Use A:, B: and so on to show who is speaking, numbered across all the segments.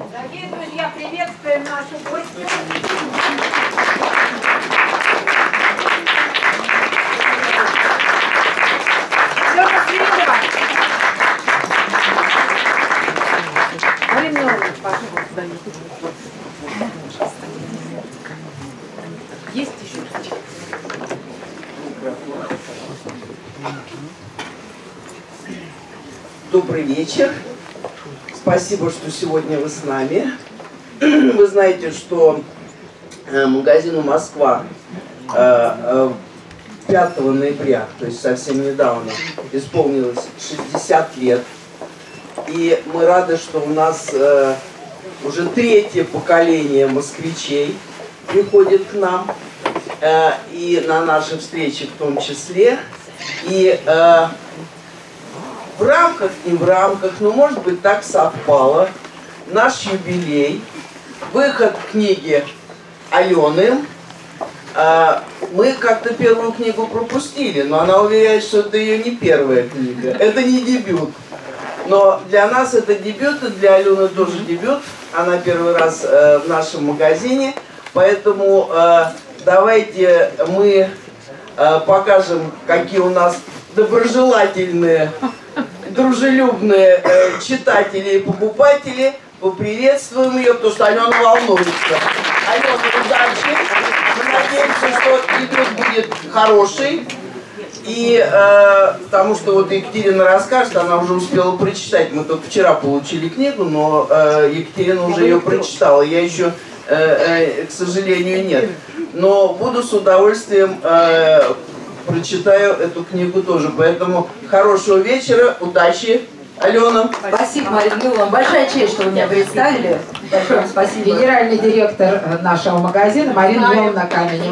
A: Дорогие друзья, приветствуем нашу гостью. Алена Свиридова. Марина Ивановна, пожалуйста. Есть еще?
B: Добрый вечер. Спасибо, что сегодня вы с нами. Вы знаете, что магазину «Москва» 5 ноября, то есть совсем недавно, исполнилось 60 лет. И мы рады, что у нас уже третье поколение москвичей приходит к нам. И на наши встречи в том числе. И в рамках, не в рамках, но может быть так совпало, наш юбилей, выход книги Алены. Мы как-то первую книгу пропустили, но она уверяет, что это ее не первая книга, это не дебют. Но для нас это дебют, и для Алены тоже дебют. Она первый раз в нашем магазине, поэтому давайте мы покажем, какие у нас доброжелательные, дружелюбные читатели и покупатели. Поприветствуем ее, потому что Алена волнуется. Алена, удачи. Мы надеемся, что дебют будет хороший. И потому что вот Екатерина расскажет, она уже успела прочитать. Мы только вчера получили книгу, но Екатерина уже ее прочитала. Я еще, к сожалению, нет. Но буду с удовольствием прочитаю эту книгу тоже. Поэтому хорошего вечера, удачи, Алена.
C: Спасибо, Марина Миловна. Большая честь, что вы меня представили. Большое спасибо.
A: Генеральный директор нашего магазина Марина Миловна Каменева.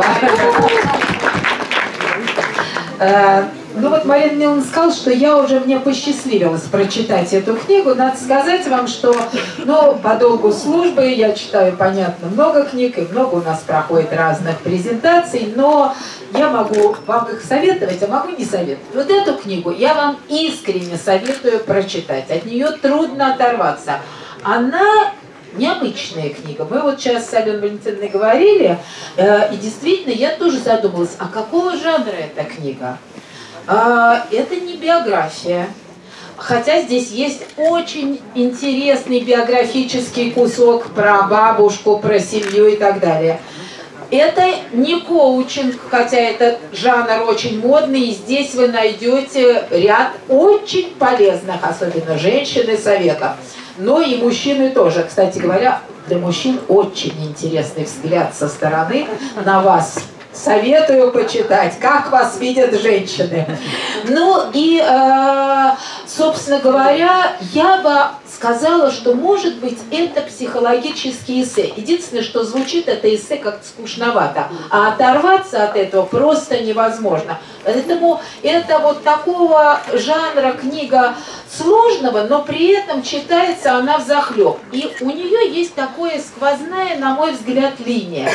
A: Ну вот Марина Миловна сказала, что мне посчастливилось прочитать эту книгу. Надо сказать вам, что по долгу службы я читаю, понятно, много книг, и много у нас проходит разных презентаций, но я могу вам их советовать, а могу не советовать. Вот эту книгу я вам искренне советую прочитать. От нее трудно оторваться. Она необычная книга. Мы вот сейчас с Аленой Валентиновной говорили, и действительно я тоже задумалась, а какого жанра эта книга? Это не биография. Хотя здесь есть очень интересный биографический кусок про бабушку, про семью и так далее. Это не коучинг, хотя этот жанр очень модный, и здесь вы найдете ряд очень полезных, особенно женщин, и советов. Но и мужчины тоже. Кстати говоря, для мужчин очень интересный взгляд со стороны на вас. Советую почитать, как вас видят женщины. Ну и, собственно говоря, я бы сказала, что, может быть, это психологический эссе. Единственное, что звучит это эссе как-то скучновато, а оторваться от этого просто невозможно. Поэтому это вот такого жанра книга сложного, но при этом читается она взахлеб. И у нее есть такая сквозная, на мой взгляд, линия.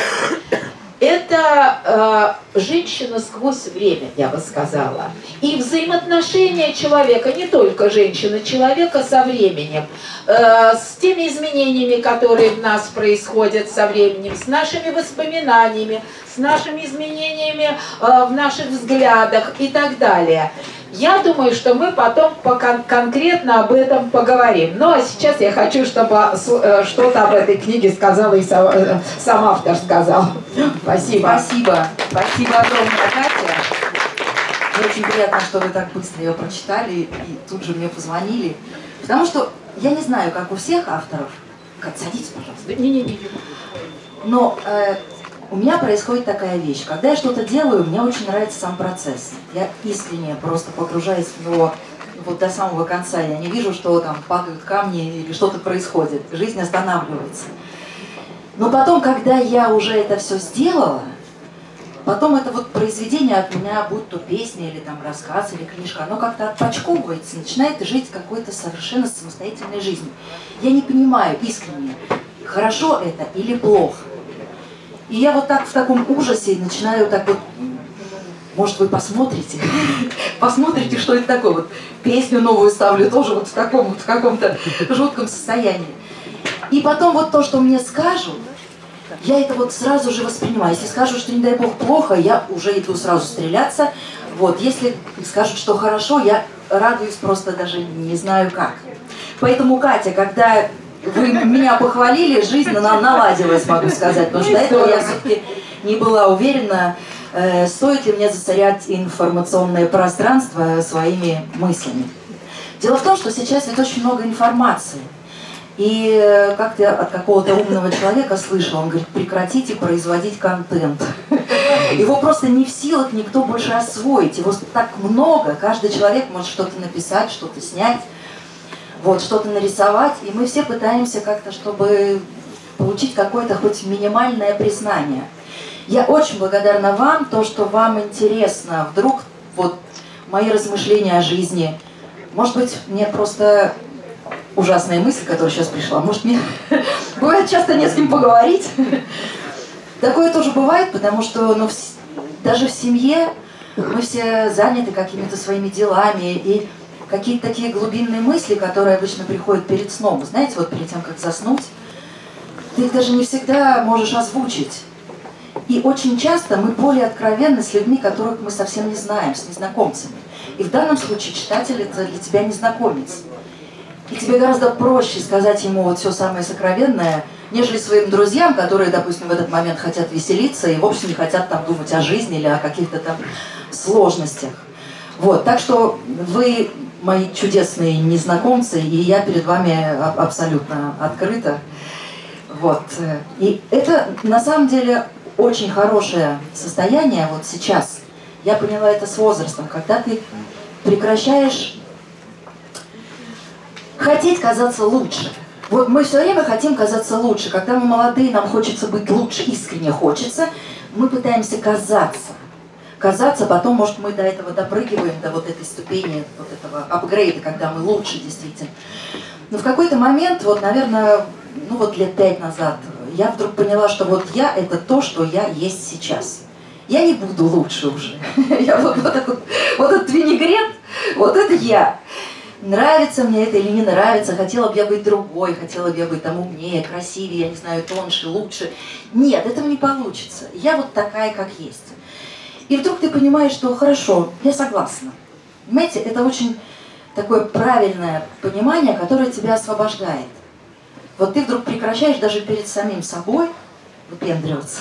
A: Это женщина сквозь время, я бы сказала. И взаимоотношения человека, не только женщины, человека со временем, с теми изменениями, которые в нас происходят со временем, с нашими воспоминаниями, с нашими изменениями в наших взглядах и так далее. Я думаю, что мы потом конкретно об этом поговорим. Ну а сейчас я хочу, чтобы что-то об этой книге сказала и сам автор сказал. Спасибо.
C: Спасибо. Спасибо огромное, Катя. Мне очень приятно, что вы так быстро ее прочитали и тут же мне позвонили. Потому что я не знаю, как у всех авторов. Катя, садитесь, пожалуйста.
A: Не-не-не.
C: Но у меня происходит такая вещь. Когда я что-то делаю, мне очень нравится сам процесс. Я искренне просто погружаюсь в него вот до самого конца. Я не вижу, что там падают камни или что-то происходит. Жизнь останавливается. Но потом, когда я уже это все сделала, потом это вот произведение от меня, будь то песня или там рассказ или книжка, оно как-то отпочковывается, начинает жить какой-то совершенно самостоятельной жизнью. Я не понимаю искренне, хорошо это или плохо. И я вот так в таком ужасе начинаю так вот, может, вы посмотрите, посмотрите, что это такое. Вот песню новую ставлю тоже вот в таком вот, в каком-то жутком состоянии. И потом вот то, что мне скажут, я это вот сразу же воспринимаю. Если скажут, что, не дай бог, плохо, я уже иду сразу стреляться. Вот. Если скажут, что хорошо, я радуюсь просто даже не знаю как. Поэтому, Катя, когда вы меня похвалили, жизнь наладилась, могу сказать. Потому что до этого я все-таки не была уверена, стоит ли мне засорять информационное пространство своими мыслями. Дело в том, что сейчас ведь очень много информации. И как-то от какого-то умного человека слышала, он говорит, прекратите производить контент. Его просто не в силах никто больше освоить. Его так много, каждый человек может что-то написать, что-то снять, вот, что-то нарисовать. И мы все пытаемся как-то, чтобы получить какое-то хоть минимальное признание. Я очень благодарна вам, то, что вам интересно. Вдруг вот мои размышления о жизни. Может быть, мне просто... ужасная мысль, которая сейчас пришла. Может, мне бывает часто не с кем поговорить. Такое тоже бывает, потому что даже в семье мы все заняты какими-то своими делами. И какие-то такие глубинные мысли, которые обычно приходят перед сном. Знаете, вот перед тем, как заснуть, ты их даже не всегда можешь озвучить. И очень часто мы более откровенны с людьми, которых мы совсем не знаем, с незнакомцами. И в данном случае читатель – это для тебя незнакомец. И тебе гораздо проще сказать ему вот все самое сокровенное, нежели своим друзьям, которые, допустим, в этот момент хотят веселиться и вовсе не хотят там думать о жизни или о каких-то там сложностях. Вот, так что вы мои чудесные незнакомцы, и я перед вами абсолютно открыта. Вот. И это на самом деле очень хорошее состояние вот сейчас. Я поняла это с возрастом, когда ты прекращаешь хотеть казаться лучше. Вот мы все время хотим казаться лучше. Когда мы молодые, нам хочется быть лучше, искренне хочется. Мы пытаемся казаться. Казаться, потом, может, мы до этого допрыгиваем, до вот этой ступени, вот этого апгрейда, когда мы лучше действительно. Но в какой-то момент, вот, наверное, ну вот лет 5 назад, я вдруг поняла, что вот я – это то, что я есть сейчас. Я не буду лучше уже. Я вот этот винегрет, вот это я. Нравится мне это или не нравится, хотела бы я быть другой, хотела бы я быть там умнее, красивее, я не знаю, тоньше, лучше. Нет, этого не получится. Я вот такая, как есть. И вдруг ты понимаешь, что хорошо, я согласна. Понимаете, это очень такое правильное понимание, которое тебя освобождает. Вот ты вдруг прекращаешь даже перед самим собой выпендриваться.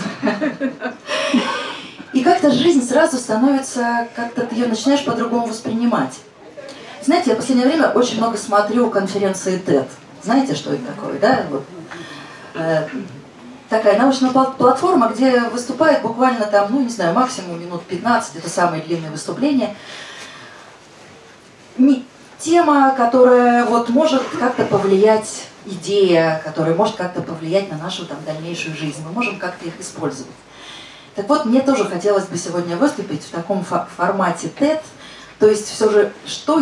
C: И как-то жизнь сразу становится, как-то ты ее начинаешь по-другому воспринимать. Знаете, я в последнее время очень много смотрю конференции TED. Знаете, что это такое, да? Вот. Такая научная платформа, где выступает буквально там, ну не знаю, максимум минут 15, это самые длинные выступления. Тема, которая вот может как-то повлиять, идея, которая может как-то повлиять на нашу там дальнейшую жизнь. Мы можем как-то их использовать. Так вот, мне тоже хотелось бы сегодня выступить в таком формате TED. То есть все же, что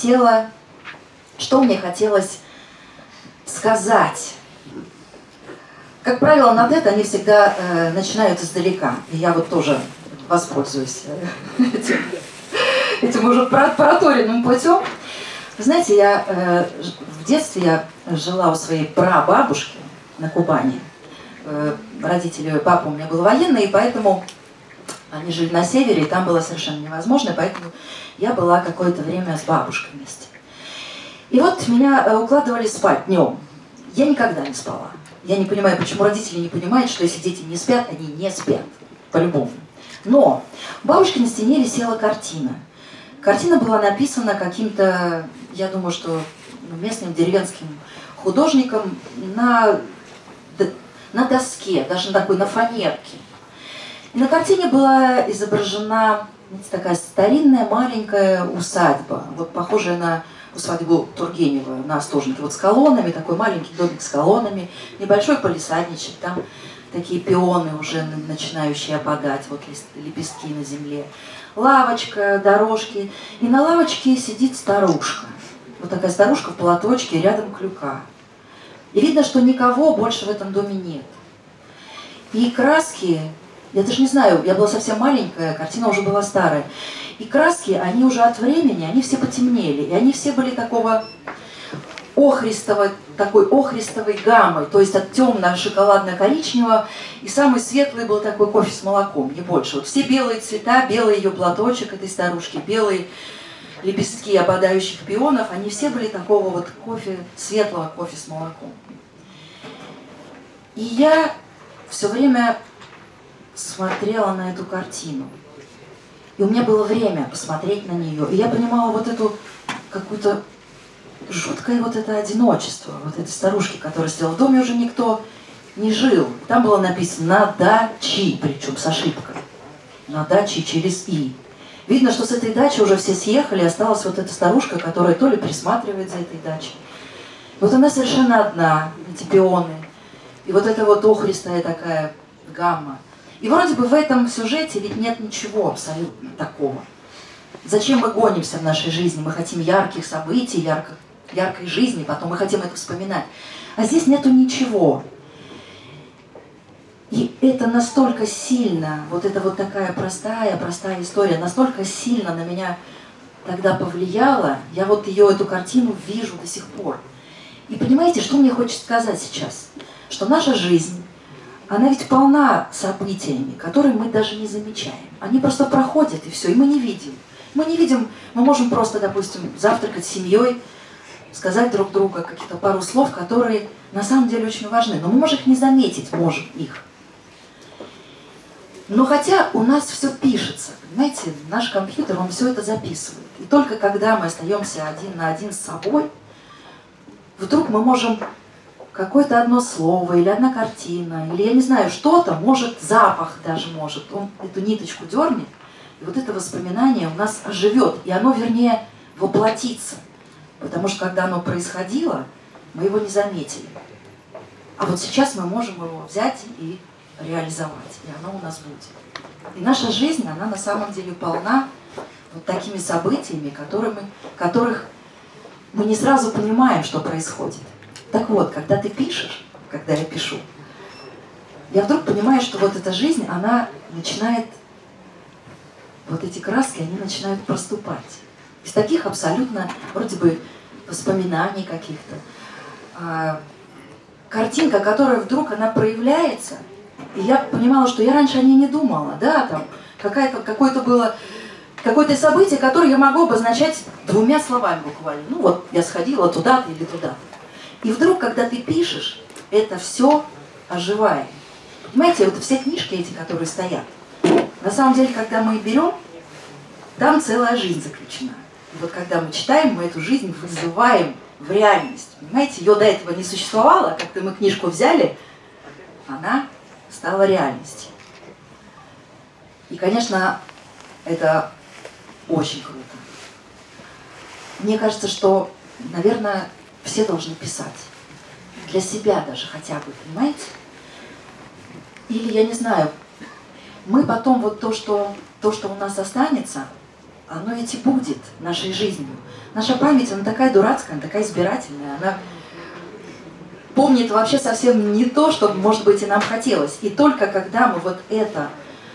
C: мне хотелось сказать. Как правило, на TED они всегда начинают издалека. И я вот тоже воспользуюсь этим уже проторенным путем. Вы знаете, в детстве я жила у своей прабабушки на Кубани. Родители, папа у меня был военный, и поэтому они жили на севере, и там было совершенно невозможно, поэтому я была какое-то время с бабушкой вместе. И вот меня укладывали спать днем. Я никогда не спала. Я не понимаю, почему родители не понимают, что если дети не спят, они не спят. По-любому. Но у бабушки на стене висела картина. Картина была написана каким-то, я думаю, что местным деревенским художником на доске, даже на такой, на фанерке. И на картине была изображена, знаете, такая старинная маленькая усадьба, вот похожая на усадьбу Тургенева на Остоженке, вот с колоннами, такой маленький домик с колоннами, небольшой палисадничек, там такие пионы уже начинающие опадать, вот лепестки на земле, лавочка, дорожки, и на лавочке сидит старушка, вот такая старушка в платочке, рядом клюка. И видно, что никого больше в этом доме нет. И краски, я даже не знаю, я была совсем маленькая, картина уже была старая. И краски, они уже от времени, они все потемнели. И они все были такого такой охристовой гаммой, то есть от темно-шоколадно-коричневого, и самый светлый был такой кофе с молоком, не больше. Вот все белые цвета, белый ее платочек этой старушки, белые лепестки опадающих пионов, они все были такого вот кофе, светлого кофе с молоком. И я все время смотрела на эту картину. И у меня было время посмотреть на нее. И я понимала вот эту какую-то жуткое вот это одиночество вот этой старушки, которая сидела в доме, уже никто не жил. Там было написано «на даче», причем с ошибкой. «На даче» через «и». Видно, что с этой дачи уже все съехали, осталась вот эта старушка, которая то ли присматривает за этой дачей. Вот она совершенно одна, эти пионы. И вот эта вот охристая такая гамма. И вроде бы в этом сюжете ведь нет ничего абсолютно такого. Зачем мы гонимся в нашей жизни? Мы хотим ярких событий, яркой жизни, потом мы хотим это вспоминать. А здесь нету ничего. И это настолько сильно, вот эта вот такая простая история, настолько сильно на меня тогда повлияла, я вот эту картину вижу до сих пор. И понимаете, что мне хочется сказать сейчас? Что наша жизнь, она ведь полна событиями, которые мы даже не замечаем. Они просто проходят, и все, и мы не видим. Мы можем просто, допустим, завтракать с семьей, сказать друг другу каких-то пару слов, которые на самом деле очень важны. Но мы можем их не заметить, их. Но хотя у нас все пишется, понимаете, наш компьютер, он все это записывает. И только когда мы остаемся один на один с собой, вдруг мы можем какое-то одно слово, или одна картина, или я не знаю, что-то, может, запах даже может, он эту ниточку дернет, и вот это воспоминание у нас оживет, и оно, вернее, воплотится. Потому что когда оно происходило, мы его не заметили. А вот сейчас мы можем его взять и реализовать, и оно у нас будет. И наша жизнь, она на самом деле полна вот такими событиями, которых мы не сразу понимаем, что происходит. Так вот, когда ты пишешь, когда я пишу, я вдруг понимаю, что вот эта жизнь, она начинает, вот эти краски, они начинают проступать. Из таких абсолютно, вроде бы, воспоминаний каких-то. Картинка, которая вдруг, она проявляется, и я понимала, что я раньше о ней не думала, да, там, какое-то событие, которое я могу обозначать двумя словами буквально. Ну вот, я сходила туда-то или туда-то. И вдруг, когда ты пишешь, это все оживает. Понимаете, вот все книжки эти, которые стоят, на самом деле, когда мы их берем, там целая жизнь заключена. И вот когда мы читаем, мы эту жизнь вызываем в реальность. Понимаете, ее до этого не существовало, как-то мы книжку взяли, она стала реальностью. И, конечно, это очень круто. Мне кажется, что, наверное, все должны писать. Для себя даже хотя бы, понимаете? Или, я не знаю, мы потом вот то, что у нас останется, оно ведь и будет нашей жизнью. Наша память, она такая дурацкая, она такая избирательная, она помнит вообще совсем не то, что, может быть, и нам хотелось. И только когда мы вот это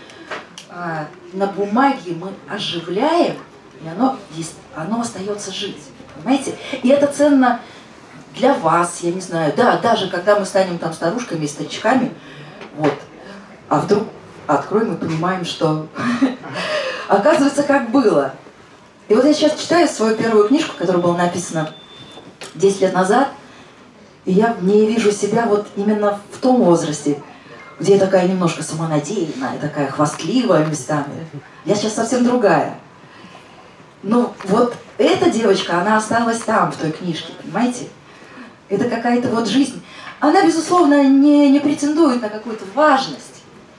C: на бумаге мы оживляем, и оно остается жить. Понимаете? И это ценно для вас, я не знаю. Да, даже когда мы станем там старушками и старичками, вот, а вдруг откроем и понимаем, что оказывается, как было. И вот я сейчас читаю свою первую книжку, которая была написана 10 лет назад, и я в ней вижу себя вот именно в том возрасте, где я такая немножко самонадеянная, такая хвастливая местами. Я сейчас совсем другая. Но вот эта девочка, она осталась там, в той книжке, понимаете? Это какая-то вот жизнь. Она, безусловно, не претендует на какую-то важность.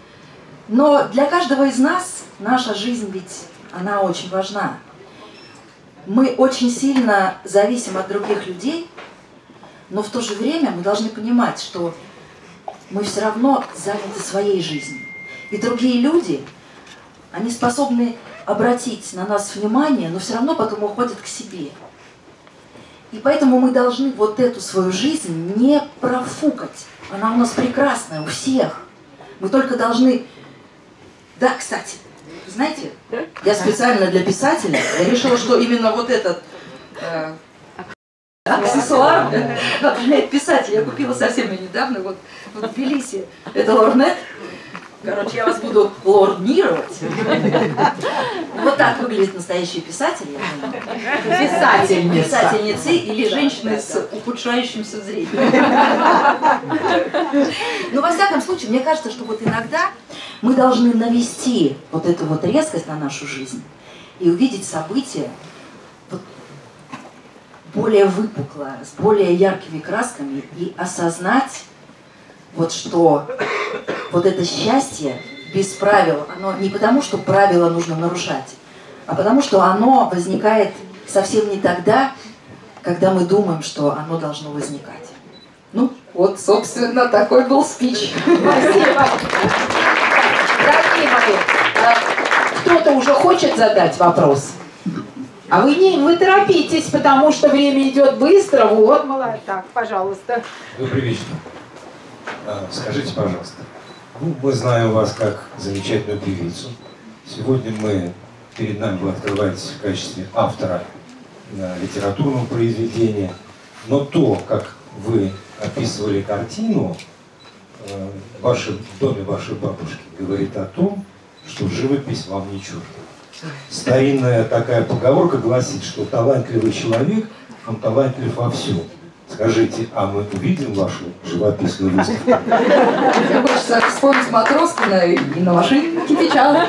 C: Но для каждого из нас наша жизнь ведь, она очень важна. Мы очень сильно зависим от других людей, но в то же время мы должны понимать, что мы все равно заняты своей жизнью. И другие люди, они способны обратить на нас внимание, но все равно потом уходят к себе. И поэтому мы должны вот эту свою жизнь не профукать. Она у нас прекрасная, у всех. Мы только должны... Да, кстати, знаете, я специально для писателя, я решила, что именно вот этот аксессуар. Напоминает писатель. Я купила совсем недавно, вот в Тбилиси. Это лорнет. Короче, я вас буду лорнировать. Вот так выглядят настоящие писатели. Писательницы или женщины с ухудшающимся зрением. Но во всяком случае, мне кажется, что вот иногда мы должны навести вот эту вот резкость на нашу жизнь и увидеть события вот более выпукло, с более яркими красками и осознать, вот что вот это счастье без правил, оно не потому, что правила нужно нарушать, а потому, что оно возникает совсем не тогда, когда мы думаем, что оно должно возникать. Ну, вот, собственно, такой был спич.
A: Спасибо. Дорогие мои, кто-то уже хочет задать вопрос? А вы торопитесь, потому что время идет быстро. Вот, молодец. Так, пожалуйста.
D: Добрый вечер. Скажите, пожалуйста, мы знаем вас как замечательную певицу. Сегодня перед нами вы открываетесь в качестве автора литературного произведения. Но то, как вы описывали картину в доме вашей бабушки, говорит о том, что живопись вам не чужда. Старинная такая поговорка гласит, что талантливый человек, он талантлив во всем. Скажите, а мы увидим вашу живописную выставку?
C: Хочется вспомнить Матроскина и на машине кипячан.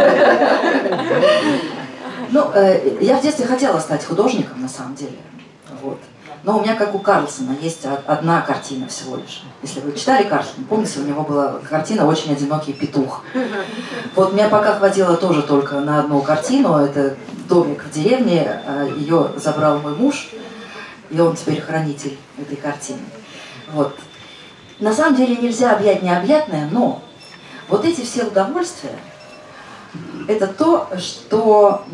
C: Ну, я в детстве хотела стать художником, на самом деле. Вот. Но у меня, как у Карлсона, есть одна картина всего лишь. Если вы читали Карлсона, помните, у него была картина «Очень одинокий петух». Вот меня пока хватило тоже только на одну картину. Это домик в деревне, ее забрал мой муж. И он теперь хранитель этой картины. Вот. На самом деле нельзя объять необъятное, но вот эти все удовольствия, это то, что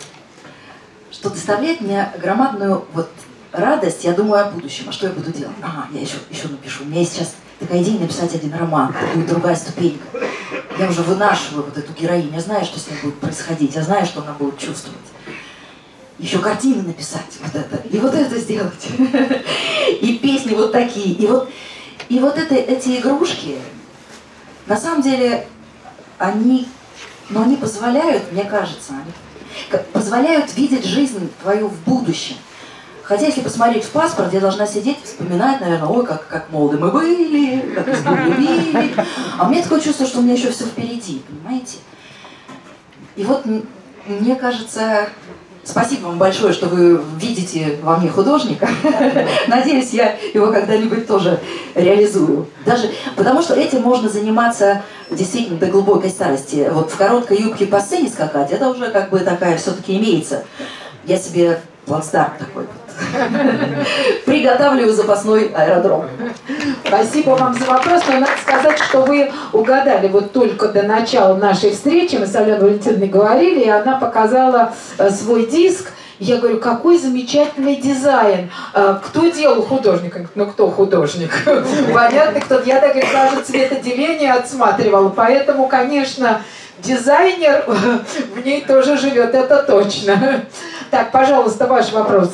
C: доставляет мне громадную вот радость. Я думаю о будущем. А что я буду делать? Ага, я еще напишу. У меня есть сейчас такая идея написать один роман. Это будет другая ступенька. Я уже вынашиваю вот эту героиню. Я знаю, что с ней будет происходить. Я знаю, что она будет чувствовать. Еще картины написать, вот это, и вот это сделать, и песни вот такие, и вот эти игрушки, на самом деле, они позволяют, мне кажется, позволяют видеть жизнь твою в будущем. Хотя, если посмотреть в паспорт, я должна сидеть, вспоминать, наверное, ой, как молоды мы были, как мы любили, а у меня такое чувство, что у меня еще все впереди, понимаете? И вот, мне кажется... Спасибо вам большое, что вы видите во мне художника. Надеюсь, я его когда-нибудь тоже реализую. Даже потому что этим можно заниматься действительно до глубокой старости. Вот в короткой юбке по сцене скакать, это уже как бы такая все-таки имеется. Я себе плацдарм такой приготавливаю запасной аэродром.
A: Спасибо вам за вопрос, но надо сказать, что вы угадали вот только до начала нашей встречи. Мы с Аленой Валентиновной говорили, и она показала свой диск. Я говорю, какой замечательный дизайн. Кто делал художника? Ну, кто художник? Понятно, кто. Я так даже цветоделение отсматривала. Поэтому, конечно, дизайнер в ней тоже живет, это точно. Так, пожалуйста, ваш вопрос.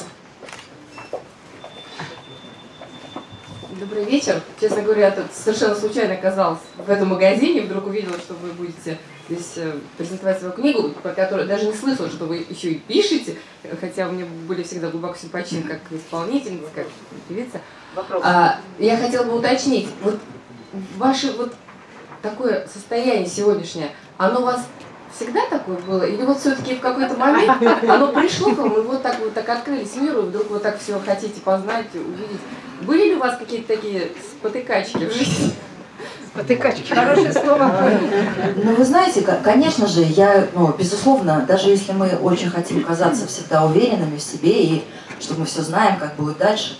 E: Добрый вечер. Честно говоря, я тут совершенно случайно оказалась в этом магазине, вдруг увидела, что вы будете здесь презентовать свою книгу, про которую даже не слышала, что вы еще и пишете, хотя вы мне были всегда глубоко симпатичны как исполнительница, как певица. Я хотела бы уточнить, вот ваше вот такое состояние сегодняшнее, оно у вас всегда такое было? Или вот все-таки в какой-то момент оно пришло к вам, и вот так открылись миру, и вдруг вы так все хотите познать, увидеть? Были ли у вас какие-то такие спотыкачки в жизни?
A: Спотыкачки, хорошее слово.
C: Ну, вы знаете, конечно же, безусловно, даже если мы очень хотим казаться всегда уверенными в себе, и что мы все знаем, как будет дальше,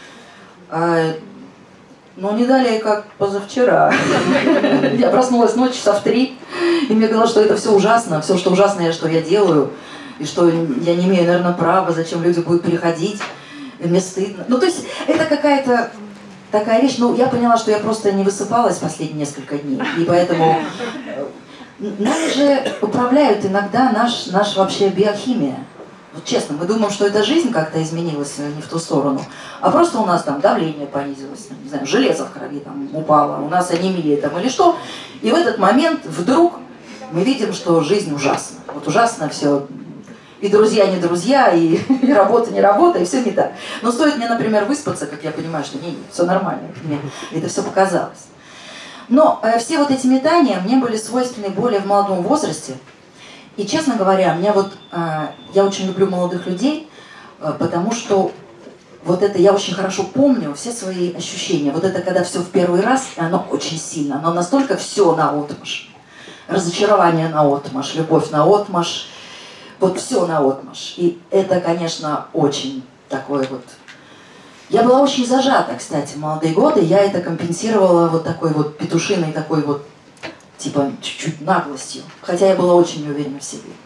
C: но не далее, как позавчера. Я проснулась ночью часа в 3, и мне казалось, что это все ужасно, все, что ужасное, что я делаю, и что я не имею, наверное, права, зачем люди будут переходить, и мне стыдно. Ну, то есть, это какая-то такая вещь, я поняла, что я просто не высыпалась последние несколько дней, и поэтому нами же управляют иногда наша вообще биохимия. Вот честно, мы думаем, что эта жизнь как-то изменилась не в ту сторону, а просто у нас там давление понизилось, не знаю, железо в крови там упало, у нас анемия там или что. И в этот момент вдруг мы видим, что жизнь ужасна. Вот ужасно все. И друзья не друзья, и работа не работа, и все не так. Но стоит мне, например, выспаться, как я понимаю, что не, все нормально, мне это все показалось. Но все вот эти метания мне были свойственны более в молодом возрасте. И, честно говоря, я очень люблю молодых людей, потому что вот это я очень хорошо помню, все свои ощущения. Вот это когда все в первый раз, и оно очень сильно, оно настолько все наотмашь. Разочарование наотмашь, любовь наотмашь, вот все наотмашь. И это, конечно, очень такое вот... Я была очень зажата, кстати, в молодые годы. Я это компенсировала вот такой вот петушиной, такой вот, типа, чуть-чуть наглостью. Хотя я была очень неуверена в себе.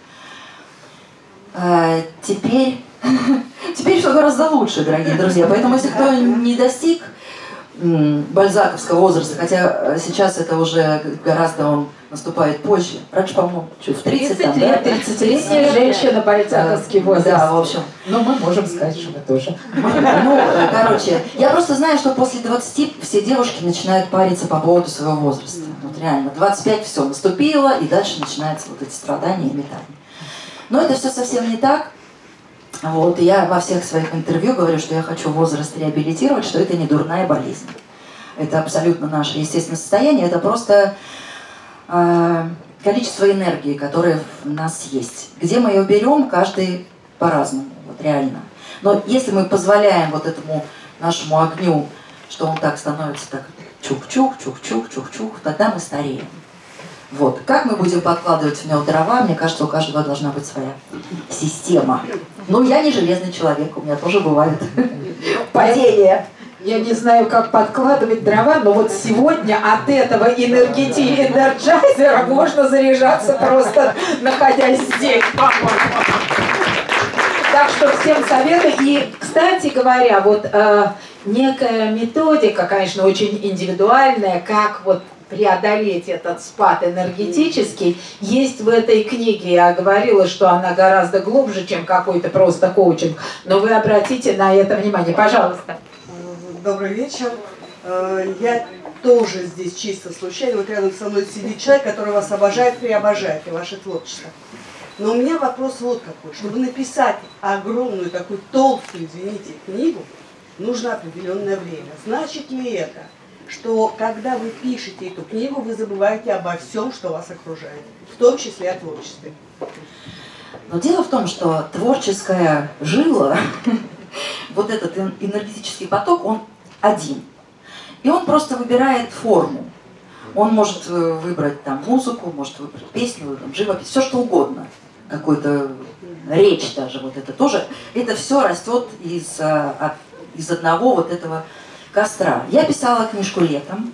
C: Теперь все гораздо лучше, дорогие друзья. Поэтому, если кто не достиг бальзаковского возраста, хотя сейчас это уже гораздо он наступает позже. Раньше, по-моему, в 30 там,
A: лет,
C: да?
A: 30-летняя женщина, бальзаковский возраст.
C: Да, в общем.
A: Но мы можем сказать, что мы тоже.
C: Ну, короче, я просто знаю, что после 20 все девушки начинают париться по поводу своего возраста. Вот реально, 25 все наступило, и дальше начинаются вот эти страдания и метания. Но это все совсем не так. Вот, и я во всех своих интервью говорю, что я хочу возраст реабилитировать, что это не дурная болезнь. Это абсолютно наше естественное состояние, это просто количество энергии, которое в нас есть. Где мы ее берем, каждый по-разному, вот реально. Но если мы позволяем вот этому нашему огню, что он так становится так чух-чух, чух-чух, чух-чух, тогда мы стареем. Вот. Как мы будем подкладывать в него дрова, мне кажется, у каждого должна быть своя система. Ну, я не железный человек, у меня тоже бывают падения.
A: Я не знаю, как подкладывать дрова, но вот сегодня от этого энерджайзера можно заряжаться просто находясь здесь. Так что всем советую. И, кстати говоря, вот некая методика, конечно, очень индивидуальная, как вот преодолеть этот спад энергетический, есть в этой книге. Я говорила, что она гораздо глубже, чем какой-то просто коучинг. Но вы обратите на это внимание. Пожалуйста.
F: Добрый вечер. Я тоже здесь чисто случайно. Вот рядом со мной сидит человек, который вас обожает и обожает, и ваше творчество. Но у меня вопрос вот какой. Чтобы написать огромную, такую толстую, извините, книгу, нужно определенное время. Значит ли это, что когда вы пишете эту книгу, вы забываете обо всем, что вас окружает, в том числе о творчестве?
C: Но дело в том, что творческая жила, вот этот энергетический поток, он один. И он просто выбирает форму. Он может выбрать там музыку, может выбрать песню, там, живопись, все что угодно. Какую-то речь даже, вот это тоже. Это все растет из одного вот этого костра. Я писала книжку летом.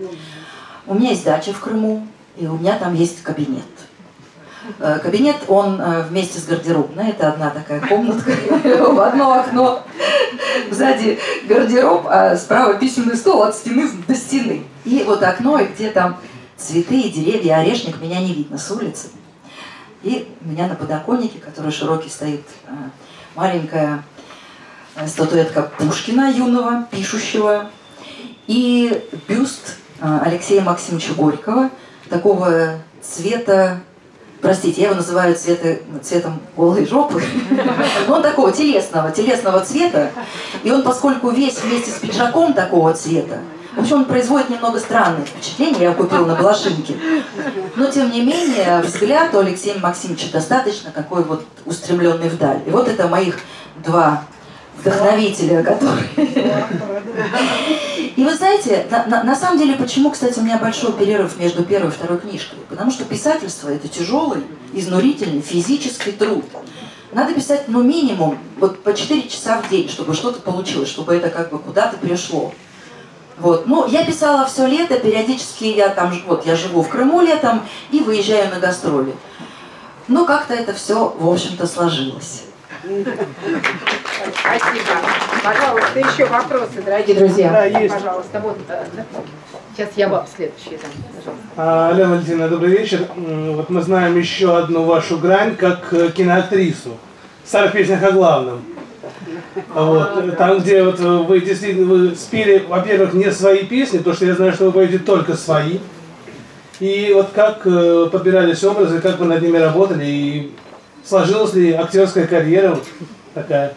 C: У меня есть дача в Крыму, и у меня там есть кабинет. Кабинет, он вместе с гардеробной, это одна такая комнатка, в одно окно, сзади гардероб, а справа письменный стол от стены до стены. И вот окно, и где там цветы и деревья, орешник, меня не видно с улицы. И у меня на подоконнике, который широкий, стоит маленькая статуэтка Пушкина, юного, пишущего, и бюст Алексея Максимовича Горького, такого цвета, простите, я его называю цветом голой жопы, он такого телесного цвета, и он, поскольку весь вместе с пиджаком такого цвета, в общем, он производит немного странное впечатление, я его купила на Балашинке, но, тем не менее, взгляд у Алексея Максимовича достаточно такой вот устремленный вдаль. И вот это моих два вдохновителя, которые... И вы знаете, на самом деле, почему, кстати, у меня большой перерыв между первой и второй книжкой? Потому что писательство – это тяжелый, изнурительный физический труд. Надо писать, ну, минимум, вот по 4 часа в день, чтобы что-то получилось, чтобы это как бы куда-то пришло. Вот. Ну, я писала все лето, периодически я живу в Крыму летом и выезжаю на гастроли. Но как-то это все, в общем-то, сложилось.
A: Спасибо. Пожалуйста, еще вопросы, дорогие друзья.
G: Да, есть.
A: Пожалуйста, вот. Сейчас я вам следующий дам, пожалуйста.
G: Алена Валентиновна, добрый вечер. Вот мы знаем еще одну вашу грань как киноактрису. старых песнях о главном. Вот. Там, где вот вы действительно спели, во-первых, не свои песни, потому что я знаю, что вы поете только свои. И вот как подбирались образы, как вы над ними работали, и сложилась ли актерская карьера вот такая?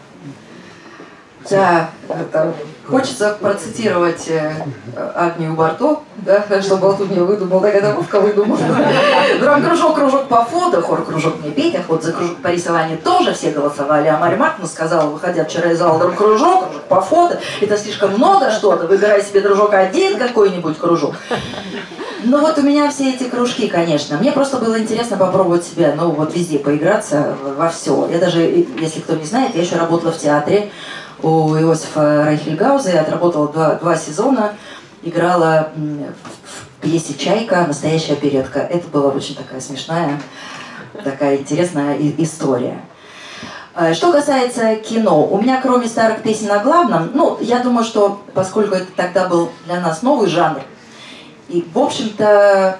C: Да, хочется процитировать Агнию Барто, да, что Болтун не выдумал, так это Вовка выдумал. Драм-кружок, кружок по фото, хор-кружок мне петь, ход за кружок по рисованию тоже все голосовали. А Марья Марковна сказала, выходя вчера из зала, драм-кружок, кружок по фото, это слишком много что-то, выбирай себе, дружок, один какой-нибудь кружок. Ну вот у меня все эти кружки, конечно. Мне просто было интересно попробовать себя, ну вот везде поиграться, во все. Я даже, если кто не знает, я еще работала в театре у Иосифа Райхельгауза. Я отработала два сезона, играла в пьесе «Чайка», настоящая оперетка. Это была очень такая смешная, такая интересная история. Что касается кино, у меня кроме старых песен о главном, ну, я думаю, что поскольку это тогда был для нас новый жанр, и, в общем-то,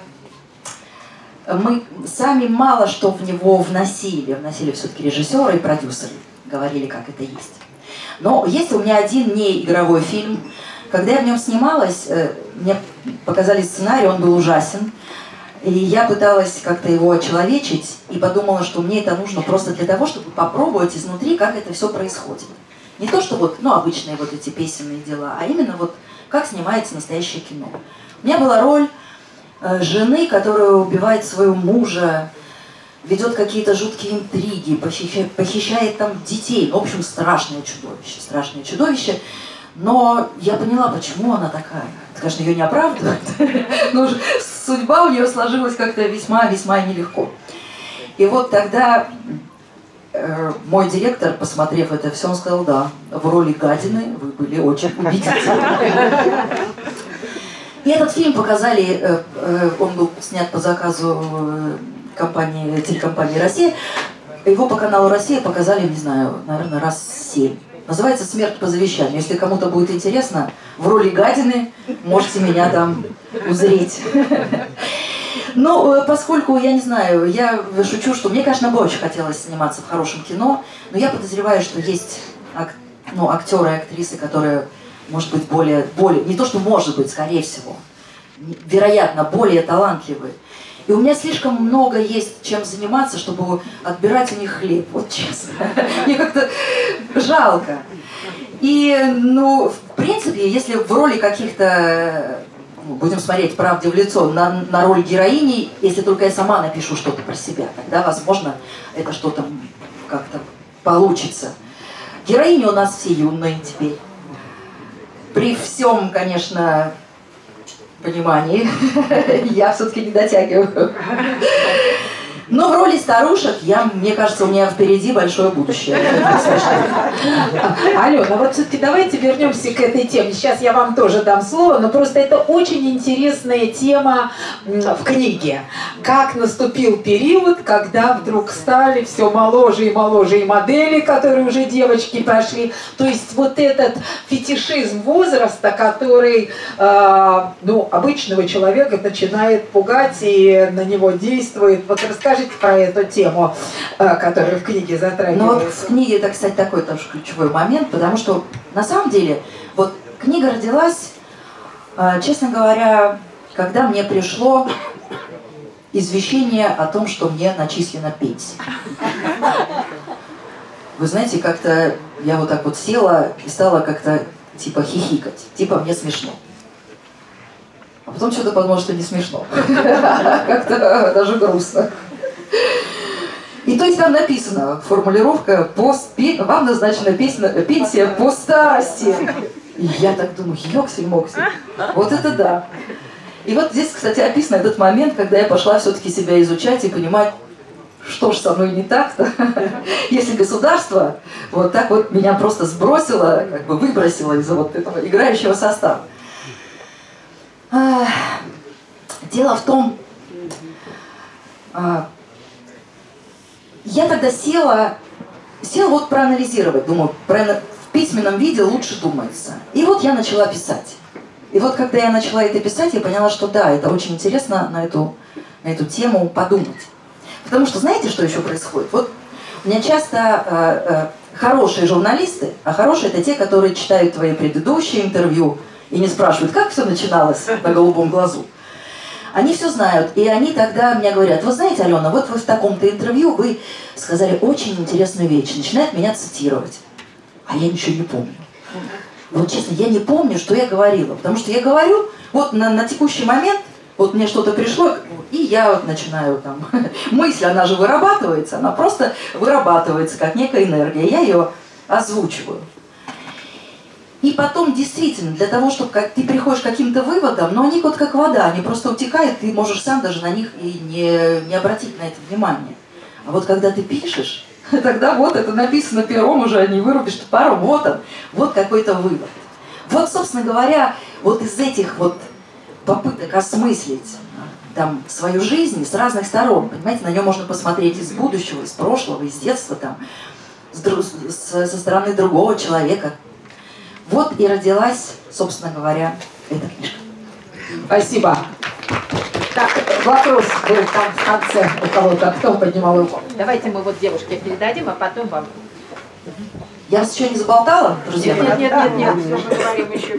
C: мы сами мало что в него вносили. Вносили все-таки режиссеры и продюсеры. Говорили, как это есть. Но есть у меня один неигровой фильм. Когда я в нем снималась, мне показали сценарий, он был ужасен. И я пыталась как-то его очеловечить и подумала, что мне это нужно просто для того, чтобы попробовать изнутри, как это все происходит. Не то, что вот, ну, обычные вот эти песенные дела, а именно вот как снимается настоящее кино. У меня была роль жены, которая убивает своего мужа, ведет какие-то жуткие интриги, похищает там детей. Ну, в общем, страшное чудовище. Но я поняла, почему она такая. Это, конечно, ее не оправдывает, но судьба у нее сложилась как-то весьма-весьма нелегко. И вот тогда мой директор, посмотрев это все, он сказал, да, в роли гадины вы были очень убедительны. И этот фильм показали, он был снят по заказу телекомпании «Россия». Его по каналу «Россия» показали, не знаю, наверное, раз 7. Называется «Смерть по завещанию». Если кому-то будет интересно, в роли гадины можете меня там узреть. Ну, поскольку, я не знаю, я шучу, что мне, конечно, бы очень хотелось сниматься в хорошем кино, но я подозреваю, что есть актеры и актрисы, которые, может быть, более, не то, что может быть, скорее всего, вероятно, более талантливые. И у меня слишком много есть чем заниматься, чтобы отбирать у них хлеб, вот честно. Мне как-то жалко. И, ну, в принципе, если в роли каких-то, будем смотреть правде в лицо, на роль героини, если только я сама напишу что-то про себя, тогда, возможно, это что-то как-то получится. Героини у нас все юные теперь. При всем, конечно, понимании, я все-таки не дотягиваю. Но в роли старушек, мне кажется, у меня впереди большое будущее.
A: Алена, вот все-таки давайте вернемся к этой теме. Сейчас я вам тоже дам слово, но просто это очень интересная тема в книге. Как наступил период, когда вдруг стали все моложе и моложе и модели, которые уже девочки пошли. То есть вот этот фетишизм возраста, который обычного человека начинает пугать и на него действует. Вот расскажите про эту тему, которая в книге затрагивается.
C: Ну вот в книге это, кстати, такой тоже ключевой момент, потому что на самом деле вот книга родилась, честно говоря, когда мне пришло извещение о том, что мне начислена пенсия. Вы знаете, как-то я вот так вот села и стала как-то типа хихикать, типа мне смешно. А потом что-то подумала, что не смешно. Как-то даже грустно. И то есть там написано, формулировка, вам назначена пенсия по старости. И я так думаю, ёксель-моксель, вот это да. И вот здесь, кстати, описан этот момент, когда я пошла все-таки себя изучать и понимать, что ж со мной не так-то, если государство вот так вот меня просто сбросило, как бы выбросило из вот этого играющего состава. Дело в том, я тогда села вот проанализировать, думаю, в письменном виде лучше думается. И вот я начала писать. И вот когда я начала это писать, я поняла, что да, это очень интересно на эту тему подумать. Потому что знаете, что еще происходит? Вот У меня часто хорошие журналисты, а хорошие это те, которые читают твои предыдущие интервью и не спрашивают, как все начиналось на голубом глазу. Они все знают, и они тогда мне говорят: вы знаете, Алена, вот вы в таком-то интервью вы сказали очень интересную вещь, начинают меня цитировать, а я ничего не помню. Вот честно, я не помню, что я говорила, потому что я говорю вот на текущий момент, вот мне что-то пришло, и я вот начинаю там, мысль, она же вырабатывается, она просто вырабатывается как некая энергия, я ее озвучиваю. И потом, действительно, для того, чтобы ты приходишь к каким-то выводам, но они вот как вода, они просто утекают, ты можешь сам даже на них и не обратить на это внимание. А вот когда ты пишешь, тогда вот это написано пером уже, не вырубишь топором, вот он, вот какой-то вывод. Вот, собственно говоря, вот из этих вот попыток осмыслить там свою жизнь с разных сторон, понимаете, на нее можно посмотреть из будущего, из прошлого, из детства, там, со стороны другого человека. Вот и родилась, собственно говоря, эта книжка.
A: Спасибо. Так, вопрос был там в конце у кого-то, кто поднимал руку.
H: Давайте мы вот девушке передадим, а потом вам.
C: Я вас еще не заболтала, друзья?
H: Нет, все мы говорим еще.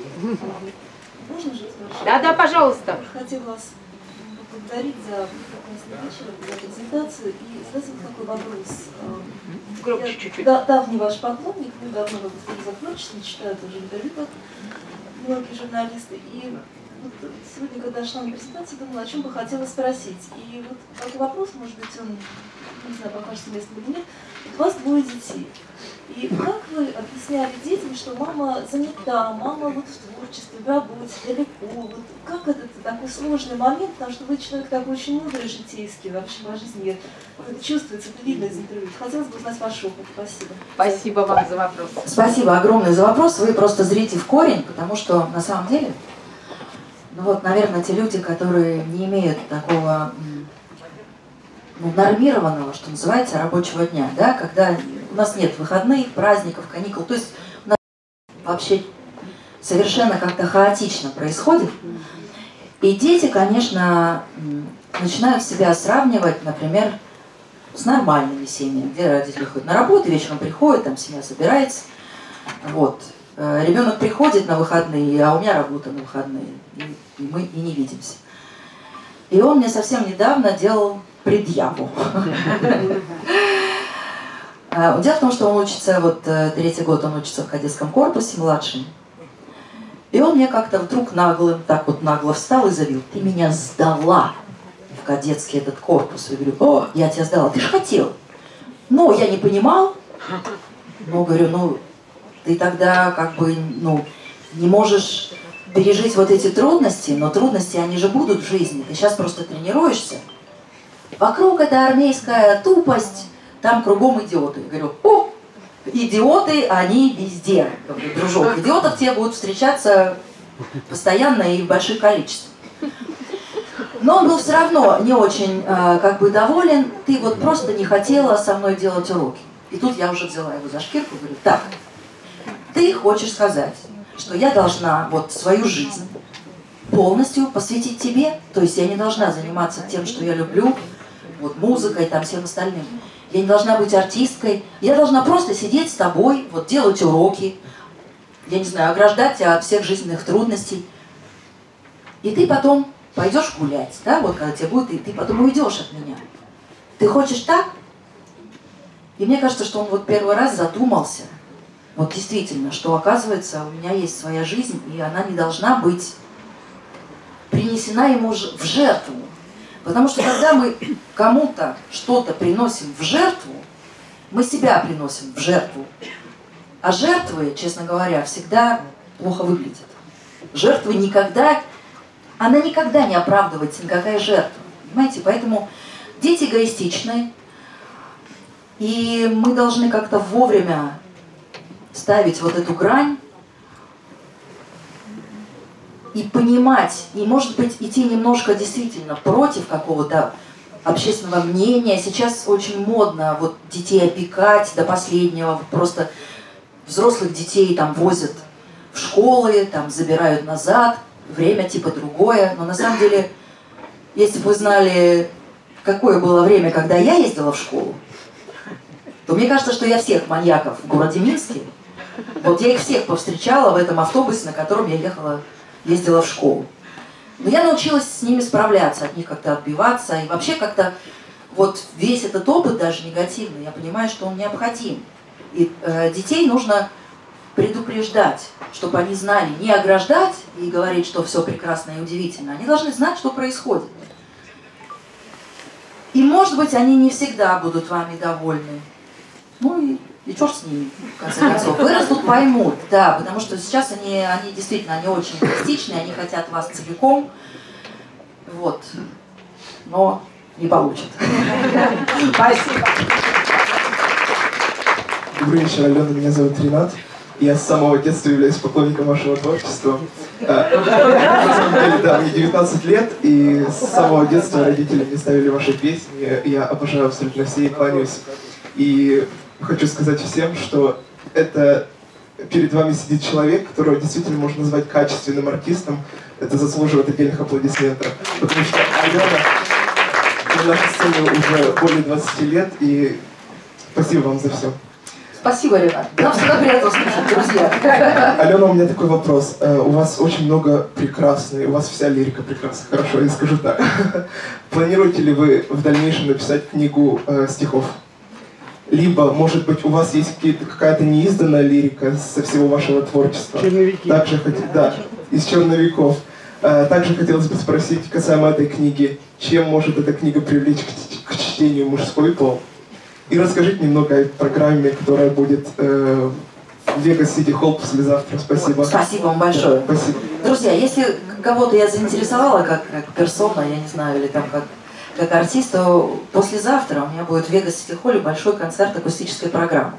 I: Можно же?
H: Да, пожалуйста.
I: Хотела вас поблагодарить за прекрасный вечер, за презентацию и задать вам такой вопрос.
H: Громче чуть-чуть.
I: Давний ваш поклонник, мы давно за творчеством, читаю тоже интервью, как многие журналисты. И вот сегодня, когда шла на презентацию, думала, о чем бы хотела спросить. И вот такой вопрос, может быть, он, не знаю, покажется местным или нет. Вот у вас двое детей. И как вы объясняли детям, что мама занята, мама вот в творчестве, в работе, далеко? Вот как это такой сложный момент, потому что вы человек такой очень мудрый, житейский, вообще по жизни это чувствуется, это видно из интервью. Хотелось бы узнать ваш опыт. Спасибо.
H: Спасибо вам за вопрос.
C: Спасибо огромное за вопрос. Вы просто зрите в корень, потому что на самом деле, ну вот, наверное, те люди, которые не имеют такого нормированного, что называется, рабочего дня, да, когда у нас нет выходных, праздников, каникул, то есть у нас вообще совершенно как-то хаотично происходит. И дети, конечно, начинают себя сравнивать, например, с нормальными семьями, где родители ходят на работу, вечером приходят, там семья собирается. Вот. Ребенок приходит на выходные, а у меня работа на выходные, и мы и не видимся. И он мне совсем недавно делал предъяву. Дело в том, что он учится, вот 3-й год он учится в кадетском корпусе, младший. И он мне как-то вдруг так вот нагло встал и заявил: ты меня сдала в кадетский этот корпус. Я говорю: о, я тебя сдала, ты же хотел. Но я не понимал. Но говорю, ты тогда как бы, не можешь пережить вот эти трудности, но трудности, они же будут в жизни. Ты сейчас просто тренируешься. Вокруг это армейская тупость, там кругом идиоты. Я говорю: о, идиоты, они везде. Я говорю: дружок, идиотов тебе будут встречаться постоянно и в больших количествах. Но он был все равно не очень как бы доволен. Ты вот просто не хотела со мной делать уроки. И тут я уже взяла его за шкирку и говорю: так, ты хочешь сказать, что я должна вот свою жизнь полностью посвятить тебе? То есть я не должна заниматься тем, что я люблю, вот музыкой, там, всем остальным. Я не должна быть артисткой. Я должна просто сидеть с тобой, вот делать уроки, я не знаю, ограждать тебя от всех жизненных трудностей. И ты потом пойдешь гулять, да, вот когда тебе будет, и ты потом уйдешь от меня. Ты хочешь так? И мне кажется, что он вот первый раз задумался, вот действительно, что оказывается, у меня есть своя жизнь, и она не должна быть принесена ему в жертву. Потому что когда мы кому-то что-то приносим в жертву, мы себя приносим в жертву. А жертвы, честно говоря, всегда плохо выглядят. Жертвы никогда, она никогда не оправдывается, никакая жертва. Понимаете? Поэтому дети эгоистичны, и мы должны как-то вовремя ставить вот эту грань и понимать, и, может быть, идти немножко действительно против какого-то общественного мнения. Сейчас очень модно вот детей опекать до последнего, просто взрослых детей там возят в школы, там забирают назад, время типа другое. Но на самом деле, если бы вы знали, какое было время, когда я ездила в школу, то мне кажется, что я всех маньяков в городе Минске, вот я их всех повстречала в этом автобусе, на котором я ездила в школу. Но я научилась с ними справляться, от них как-то отбиваться, и вообще как-то вот весь этот опыт, даже негативный, я понимаю, что он необходим. И детей нужно предупреждать, чтобы они знали, не ограждать и говорить, что все прекрасно и удивительно. Они должны знать, что происходит. И, может быть, они не всегда будут вами довольны. Ну и черт с ними, в конце концов. Вырастут, поймут, да, потому что сейчас они действительно, они очень эгоистичны, они хотят вас целиком, вот, но не получат.
A: Спасибо.
J: Добрый вечер, Алена, меня зовут Ренат. Я с самого детства являюсь поклонником вашего творчества. На самом деле, да, мне 19 лет, и с самого детства родители мне ставили ваши песни. Я обожаю абсолютно все и кланяюсь. И хочу сказать всем, что это перед вами сидит человек, которого действительно можно назвать качественным артистом. Это заслуживает отдельных аплодисментов. Потому что Алена на нашей сцене уже более 20 лет, и спасибо вам за все.
C: Спасибо, Ренат. Нам всегда приятно слушать, друзья.
J: Алена, у меня такой вопрос. У вас очень много прекрасной, у вас вся лирика прекрасна, хорошо, я скажу так. Планируете ли вы в дальнейшем написать книгу стихов? Либо, может быть, у вас есть какая-то неизданная лирика со всего вашего творчества?
G: Черновики.
J: Также, да, из черновиков. Также хотелось бы спросить касаемо этой книги, чем может эта книга привлечь к чтению мужской пол? И расскажите немного о программе, которая будет в Vegas City Hall послезавтра. Спасибо.
C: Спасибо вам большое.
J: Спасибо.
C: Друзья, если кого-то я заинтересовала как персона, я не знаю, или там как артист, то послезавтра у меня будет в Vegas City Hall большой концерт акустической программы.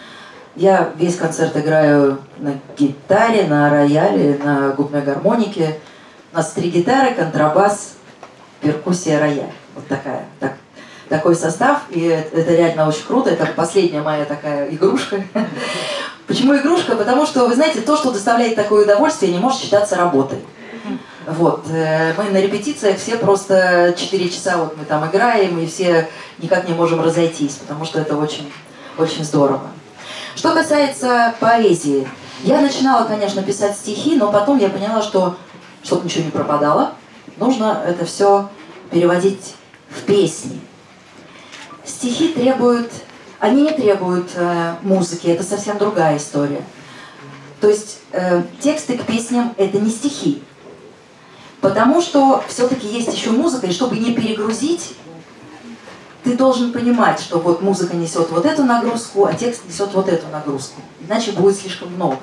C: Я весь концерт играю на гитаре, на рояле, на губной гармонике. У нас 3 гитары, контрабас, перкуссия, рояль. Вот такой состав, и это реально очень круто, это последняя моя такая игрушка. Почему игрушка? Потому что, вы знаете, то, что доставляет такое удовольствие, не может считаться работой. Вот. Мы на репетициях все просто 4 часа вот мы там играем, и все никак не можем разойтись, потому что это очень, очень здорово. Что касается поэзии, я начинала, конечно, писать стихи, но потом я поняла, что чтобы ничего не пропадало, нужно это все переводить в песни. Стихи требуют, они не требуют музыки, это совсем другая история. То есть тексты к песням это не стихи, потому что все-таки есть еще музыка, и чтобы не перегрузить, ты должен понимать, что вот музыка несет вот эту нагрузку, а текст несет вот эту нагрузку, иначе будет слишком много.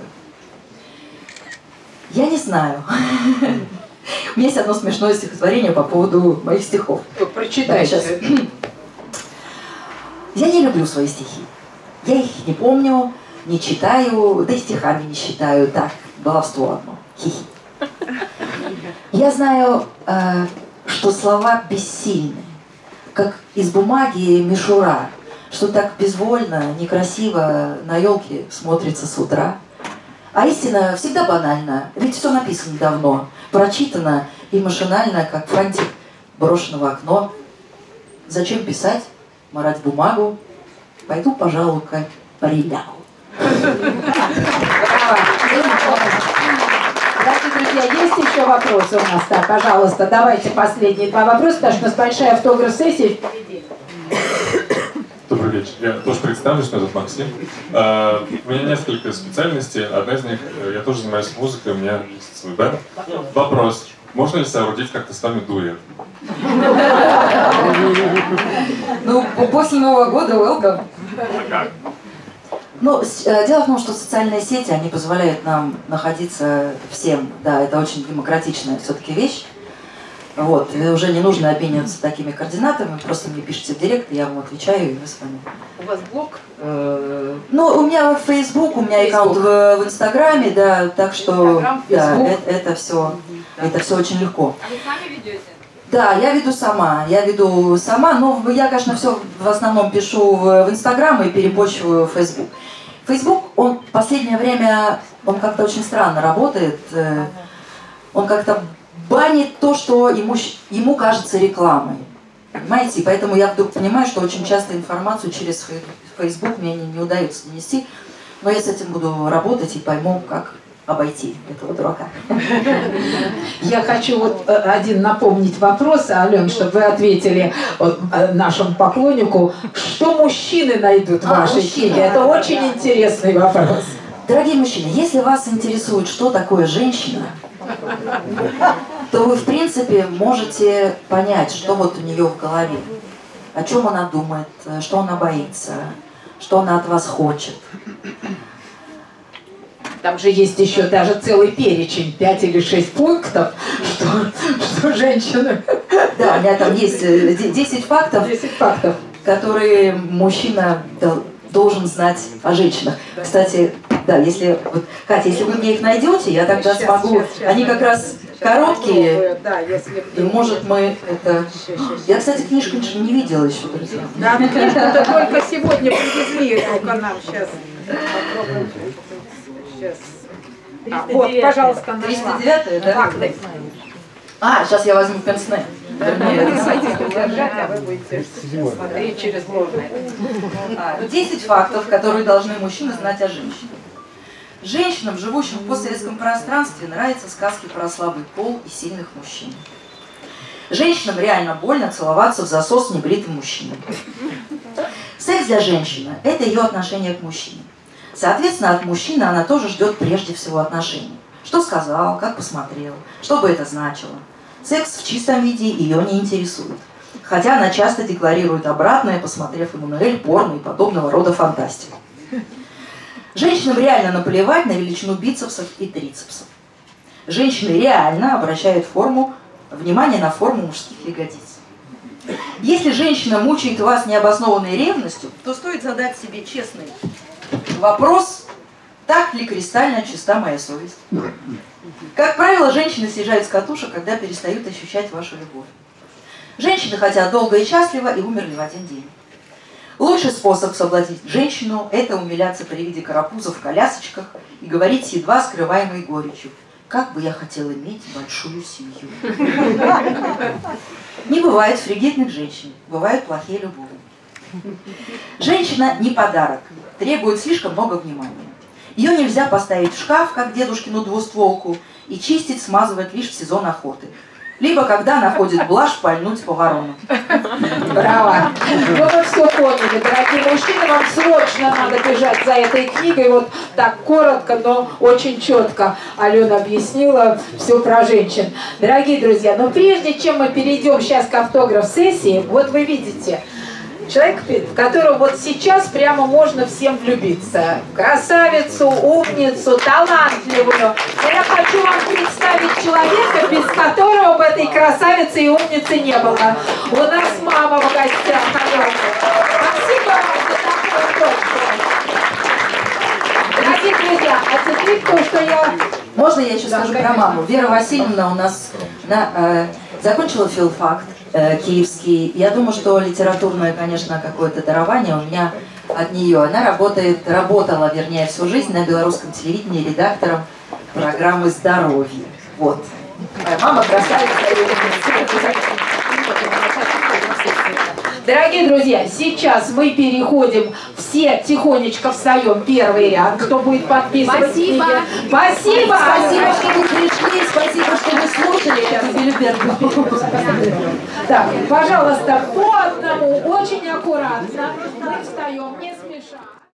C: Я не знаю. У меня есть одно смешное стихотворение по поводу моих стихов.
A: Прочитайте.
C: Я не люблю свои стихи. Я их не помню, не читаю, да и стихами не считаю. Так, баловство одно. Хи-хи. Я знаю, что слова бессильны, как из бумаги мишура, что так безвольно, некрасиво на елке смотрится с утра. А истина всегда банальна, ведь все написано давно, прочитано и машинально, как фантик брошенного в окно. Зачем писать, марать бумагу? Пойду, пожалуй, к парилягу.
A: Дорогие друзья, есть еще вопросы у нас? Да, пожалуйста, давайте последние 2 вопроса, потому что у нас большая автограф-сессия впереди.
K: Добрый вечер. Я тоже представлюсь, меня зовут Максим. У меня несколько специальностей. Одна из них, я тоже занимаюсь музыкой, у меня есть свой бэнд. Вопрос. Можно ли соорудить как-то с вами дуэт?
C: Ну, после Нового года welcome. Ну, дело в том, что социальные сети, они позволяют нам находиться всем. Да, это очень демократичная все-таки вещь. Вот, и уже не нужно обмениваться такими координатами, просто мне пишите в директ, я вам отвечаю, и мы с вами.
A: У вас блог?
C: Ну, у меня Facebook, у меня аккаунт в Инстаграме, да, так что да, это все очень легко.
H: А вы сами ведете?
C: Да, я веду сама, но я, конечно, все в основном пишу в Инстаграм и перепочиваю в Facebook. Facebook, он в последнее время, он как-то очень странно работает, он как-то банит то, что ему кажется рекламой. Понимаете? И поэтому я вдруг понимаю, что очень часто информацию через Facebook мне не удается донести. Но я с этим буду работать и пойму, как обойти этого дурака.
A: Я хочу вот один напомнить вопрос, Ален, чтобы вы ответили нашему поклоннику, что мужчины найдут в вашей книге. Это очень интересный вопрос.
C: Дорогие мужчины, если вас интересует, что такое женщина, то вы, в принципе, можете понять, что вот у нее в голове, о чем она думает, что она боится, что она от вас хочет.
A: Там же есть еще даже целый перечень, 5 или 6 пунктов, что женщины...
C: Да, у меня там есть 10 фактов,
A: 10 фактов,
C: которые мужчина должен знать о женщинах. Кстати, да, если, вот, Катя, если вы мне их найдете, я тогда смогу... Они как раз короткие, и может мы это... Я, кстати, книжку не видела еще, друзья.
H: Да, книжку-то только сегодня привезли, только нам сейчас. Попробуем. Сейчас. Вот, пожалуйста, нашла.
C: 309-я, да?
H: Факты.
C: Сейчас я возьму пенсне.
H: Держать, а вы будете смотреть через ложное.
C: 10 фактов, которые должны мужчины знать о женщине. Женщинам, живущим в постсоветском пространстве, нравятся сказки про слабый пол и сильных мужчин. Женщинам реально больно целоваться в засос с небритым мужчиной. Секс для женщины – это ее отношение к мужчине. Соответственно, от мужчины она тоже ждет прежде всего отношений. Что сказал, как посмотрел, что бы это значило. Секс в чистом виде ее не интересует. Хотя она часто декларирует обратное, посмотрев Эммануэль, порно и подобного рода фантастику. Женщинам реально наплевать на величину бицепсов и трицепсов. Женщины реально обращают внимание на форму мужских ягодиц. Если женщина мучает вас необоснованной ревностью, то стоит задать себе честный вопрос, так ли кристально чиста моя совесть. Как правило, женщины съезжают с катушек, когда перестают ощущать вашу любовь. Женщины хотят долго и счастливо и умерли в один день. Лучший способ соблазнить женщину – это умиляться при виде карапузов в колясочках и говорить с едва скрываемой горечью: «Как бы я хотел иметь большую семью». Не бывает фригидных женщин, бывают плохие любовники. Женщина не подарок, требует слишком много внимания. Ее нельзя поставить в шкаф, как дедушкину двустволку, и чистить, смазывать лишь в сезон охоты. Либо когда находит блажь пальнуть по воронам.
A: Браво! Ну вы все поняли, дорогие мужчины, вам срочно надо бежать за этой книгой. Вот так коротко, но очень четко Алена объяснила все про женщин. Дорогие друзья, но прежде чем мы перейдем сейчас к автограф-сессии, вот вы видите, человек, в которого вот сейчас прямо можно всем влюбиться. Красавицу, умницу, талантливую. Я хочу вам представить человека, без которого бы этой красавицы и умницы не было. У нас мама в гостях. Спасибо вам за такое творчество. Дорогие друзья, а теперь то, что я...
C: Можно я еще скажу про маму? Вера Васильевна у нас закончила филфак киевский. Я думаю, что литературное, конечно, какое-то дарование у меня от нее. Она работала, вернее, всю жизнь на белорусском телевидении редактором программы «Здоровье». Вот. Моя мама красавица.
A: Дорогие друзья, сейчас мы переходим, все тихонечко встаем первый ряд, кто будет подписывать книги. Спасибо!
C: Спасибо, что вы пришли, спасибо, что вы слушали.
A: Так, пожалуйста, по одному, очень аккуратно. Мы встаем, не спеша.